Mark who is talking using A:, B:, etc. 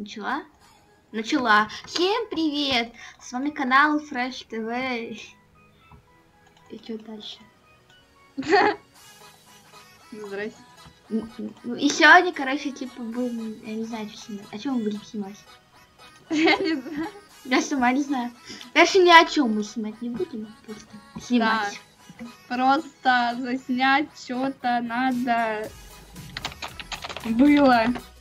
A: Начала? Начала. Всем привет! С вами канал Fresh TV. И что дальше?
B: Здрасте.
A: И сегодня, короче, типа, будем, я не знаю, что снимать. О чем мы будем снимать?
B: Я не знаю.
A: Я сама не знаю. Дальше ни о чем мы снимать не будем, просто снимать.
B: Да. Просто заснять что-то надо было.